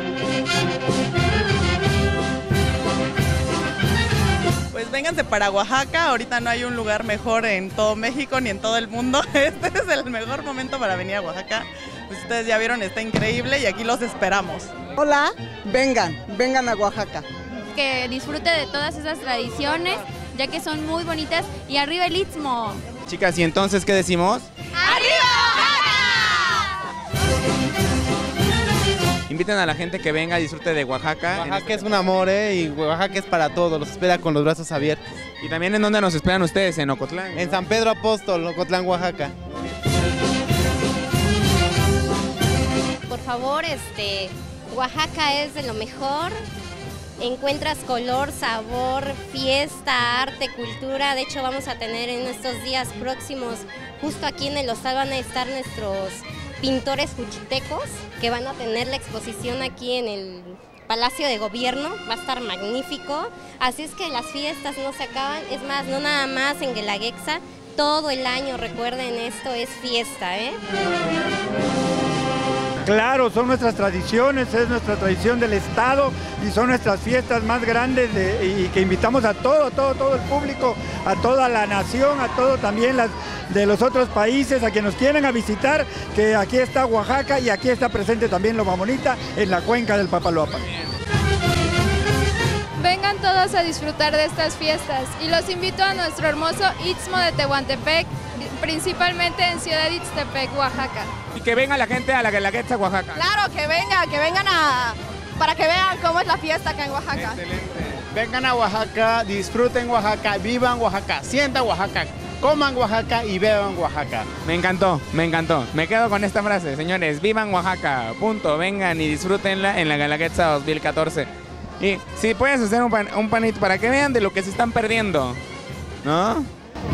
Pues vénganse para Oaxaca, ahorita no hay un lugar mejor en todo México ni en todo el mundo. Este es el mejor momento para venir a Oaxaca. Pues ustedes ya vieron, está increíble y aquí los esperamos. Hola, vengan a Oaxaca. Que disfrute de todas esas tradiciones, ya que son muy bonitas. Y arriba el Istmo. Chicas, ¿y entonces qué decimos? ¡Arriba Oaxaca! Inviten a la gente que venga, disfrute de Oaxaca. Oaxaca es un amor, y Oaxaca es para todos, los espera con los brazos abiertos. Y también, ¿en dónde nos esperan ustedes? En Ocotlán, ¿no? En San Pedro Apóstol, Ocotlán, Oaxaca. Por favor, Oaxaca es de lo mejor. Encuentras color, sabor, fiesta, arte, cultura. De hecho, vamos a tener en estos días próximos, justo aquí en el hostal van a estar nuestros pintores juchitecos que van a tener la exposición aquí en el Palacio de Gobierno. Va a estar magnífico. Así es que las fiestas no se acaban. Es más, no nada más en Guelaguetza, todo el año, recuerden, esto es fiesta, Claro, son nuestras tradiciones, es nuestra tradición del Estado y son nuestras fiestas más grandes y que invitamos a todo el público, a toda la nación, a todo también las de los otros países, a quienes nos quieren a visitar, que aquí está Oaxaca y aquí está presente también Loma Bonita en la cuenca del Papaloapan. Vengan todos a disfrutar de estas fiestas y los invito a nuestro hermoso Istmo de Tehuantepec, principalmente en Ciudad Ixtepec, Oaxaca. Y que venga la gente a la Guelaguetza, Oaxaca. Claro, que vengan para que vean cómo es la fiesta acá en Oaxaca. Excelente. Vengan a Oaxaca, disfruten Oaxaca, vivan Oaxaca, sientan Oaxaca, coman Oaxaca y beban Oaxaca. Me encantó. Me quedo con esta frase, señores, vivan Oaxaca, punto, vengan y disfrútenla en la Guelaguetza 2014. Y si puedes hacer un panito para que vean de lo que se están perdiendo, ¿no?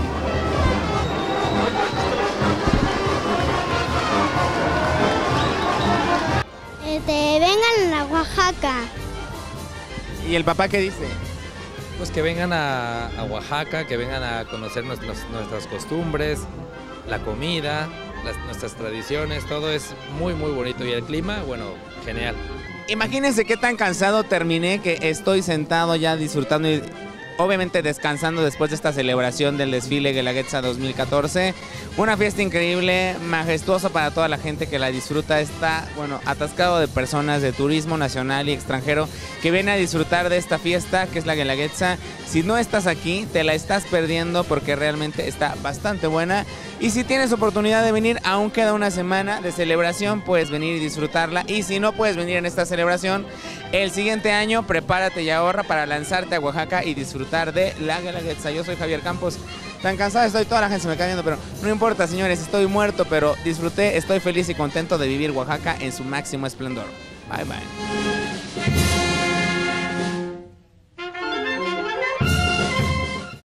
Vengan a Oaxaca. ¿Y el papá qué dice? Pues que vengan a Oaxaca, que vengan a conocer nuestras costumbres, la comida, nuestras tradiciones, todo es muy bonito y el clima, bueno, genial. Imagínense qué tan cansado terminé que estoy sentado ya disfrutando y obviamente descansando después de esta celebración del desfile Guelaguetza 2014. Una fiesta increíble, majestuosa para toda la gente que la disfruta. Está, atascado de personas de turismo nacional y extranjero que vienen a disfrutar de esta fiesta que es la Guelaguetza. Si no estás aquí, te la estás perdiendo porque realmente está bastante buena. Y si tienes oportunidad de venir, aún queda una semana de celebración, puedes venir y disfrutarla. Y si no puedes venir en esta celebración, el siguiente año prepárate y ahorra para lanzarte a Oaxaca y disfrutar de la Guelaguetza. Yo soy Javier Campos. Tan cansado estoy, toda la gente se me cae viendo, pero no importa, señores, estoy muerto, pero disfruté, estoy feliz y contento de vivir Oaxaca en su máximo esplendor. Bye, bye.